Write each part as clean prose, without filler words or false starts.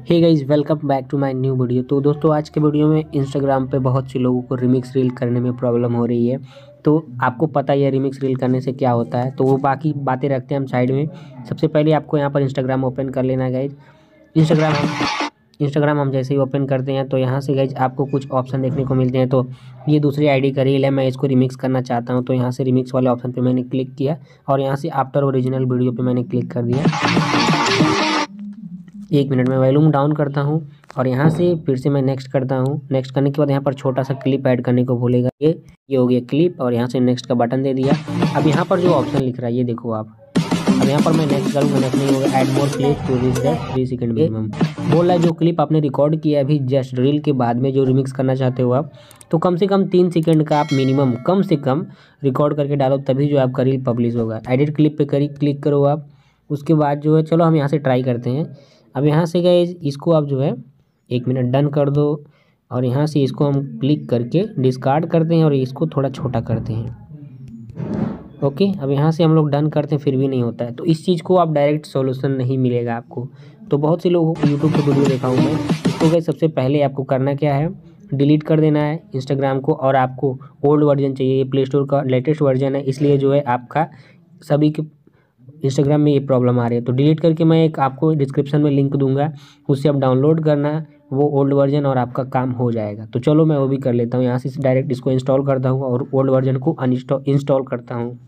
Hey guys, welcome back to my new video. तो दोस्तों, आज के वीडियो में इंस्टाग्राम पे बहुत से लोगों को रिमिक्स रील करने में प्रॉब्लम हो रही है। तो आपको पता ही है रिमिक्स रील करने से क्या होता है, तो वो बाकी बातें रखते हैं हम साइड में। सबसे पहले आपको यहाँ पर इंस्टाग्राम ओपन कर लेना है गाइज। इंस्टाग्राम हम जैसे ही ओपन करते हैं तो यहाँ से गाइज आपको कुछ ऑप्शन देखने को मिलते हैं। तो ये दूसरी आईडी का रील है, मैं इसको रिमिक्स करना चाहता हूँ। तो यहाँ से रिमिक्स वाले ऑप्शन पे मैंने क्लिक किया और यहाँ से आफ्टर ओरिजिनल वीडियो पे मैंने क्लिक कर दिया। 1 मिनट में वॉल्यूम डाउन करता हूँ और यहाँ से फिर से मैं नेक्स्ट करता हूँ। नेक्स्ट करने के बाद यहाँ पर छोटा सा क्लिप ऐड करने को बोलेगा। ये हो गया क्लिप और यहाँ से नेक्स्ट का बटन दे दिया। अब यहाँ पर जो ऑप्शन लिख रहा है ये देखो आप। अब यहाँ पर मैं नेक्स्ट करूँगा, नेक्स्ट नहीं होगा। Add more clip to reach that 3 second minimum. बोल रहा है जो क्लिप आपने रिकॉर्ड किया है अभी जस्ट रील के बाद में जो रिमिक्स करना चाहते हो आप, तो कम से कम 3 सेकंड का आप मिनिमम कम से कम रिकॉर्ड करके डालो, तभी जो आपका रील पब्लिश होगा। एडिट क्लिप पे क्लिक करो आप। उसके बाद जो है चलो हम यहाँ से ट्राई करते हैं। अब यहाँ से गाइस इसको आप जो है 1 मिनट डन कर दो और यहाँ से इसको हम क्लिक करके डिस्कार्ड करते हैं और इसको थोड़ा छोटा करते हैं। ओके, अब यहाँ से हम लोग डन करते हैं फिर भी नहीं होता है, तो इस चीज़ को आप डायरेक्ट सॉल्यूशन नहीं मिलेगा आपको। तो बहुत से लोगों को यूट्यूब पर वीडियो देखा हूँ मैं। इसको गाइस सबसे पहले आपको करना क्या है, डिलीट कर देना है इंस्टाग्राम को। और आपको ओल्ड वर्जन चाहिए, ये प्ले स्टोर का लेटेस्ट वर्जन है, इसलिए जो है आपका सभी के इंस्टाग्राम में ये प्रॉब्लम आ रही है। तो डिलीट करके मैं एक आपको डिस्क्रिप्शन में लिंक दूंगा, उससे आप डाउनलोड करना वो ओल्ड वर्जन और आपका काम हो जाएगा। तो चलो मैं वो भी कर लेता हूँ। यहाँ से डायरेक्ट इसको इंस्टॉल करता हूँ और ओल्ड वर्जन को इंस्टॉल करता हूँ।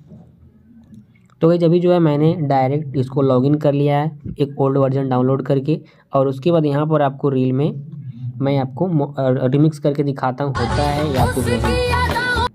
तो गाइस अभी जो है मैंने डायरेक्ट इसको लॉगिन कर लिया है एक ओल्ड वर्जन डाउनलोड करके। और उसके बाद यहाँ पर आपको रील में मैं आपको रिमिक्स करके दिखाता हूँ होता है या फिर नहीं।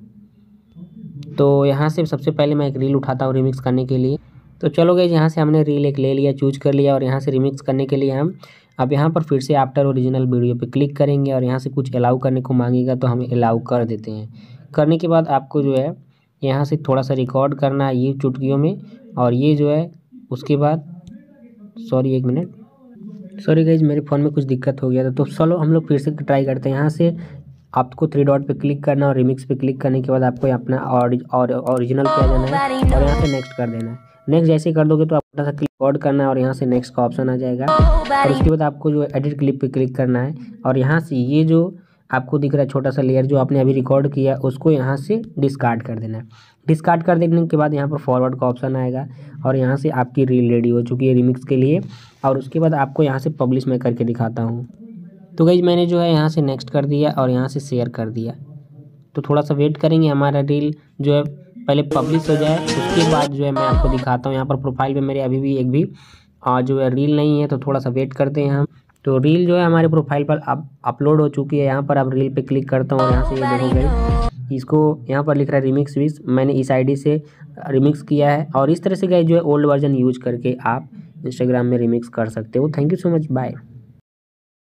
तो यहाँ से सबसे पहले मैं एक रील उठाता हूँ रिमिक्स करने के लिए। तो चलो गाइस, यहाँ से हमने रील एक ले लिया, चूज कर लिया और यहाँ से रिमिक्स करने के लिए हम अब यहाँ पर फिर से आफ्टर ओरिजिनल वीडियो पे क्लिक करेंगे और यहाँ से कुछ अलाउ करने को मांगेगा तो हम अलाउ कर देते हैं। करने के बाद आपको जो है यहाँ से थोड़ा सा रिकॉर्ड करना है ये चुटकियों में, और ये जो है उसके बाद सॉरी 1 मिनट, सॉरी गाइस मेरे फ़ोन में कुछ दिक्कत हो गया था। तो चलो हम लोग फिर से ट्राई करते हैं। यहाँ से आपको 3 डॉट पे क्लिक करना और रिमिक्स पे क्लिक करने के बाद आपको अपना ओरिजिनल पे आ जाना है और यहाँ से नेक्स्ट कर देना है। नेक्स्ट जैसे कर दोगे तो आपको थोड़ा सा रिकॉर्ड करना है और यहाँ से नेक्स्ट का ऑप्शन आ जाएगा। और उसके बाद आपको जो एडिट क्लिप पे क्लिक करना है और यहाँ से ये जो आपको दिख रहा है छोटा सा लेयर जो आपने अभी रिकॉर्ड किया उसको यहाँ से डिस्कार्ड कर देना है। डिस्कार्ड कर देने के बाद यहाँ पर फॉरवर्ड का ऑप्शन आएगा और यहाँ से आपकी रील रेडी हो चुकी है रिमिक्स के लिए। और उसके बाद आपको यहाँ से पब्लिश मैं करके दिखाता हूँ। तो गाइस मैंने जो है यहाँ से नेक्स्ट कर दिया और यहाँ से शेयर कर दिया। तो थोड़ा सा वेट करेंगे, हमारा रील जो है पहले पब्लिश हो जाए, उसके बाद जो है मैं आपको दिखाता हूँ। यहाँ पर प्रोफाइल पे मेरे अभी भी एक भी जो है रील नहीं है, तो थोड़ा सा वेट करते हैं हम। तो रील जो है हमारे प्रोफाइल पर अब अपलोड हो चुकी है। यहाँ पर अब रील पे क्लिक करता हूँ और यहाँ से ये देखोगे इसको यहाँ पर लिख रहा है रिमिक्स विश। मैंने इस आईडी से रिमिक्स किया है और इस तरह से गाइस जो है ओल्ड वर्जन यूज करके आप इंस्टाग्राम में रिमिक्स कर सकते हो। Thank you so much, bye.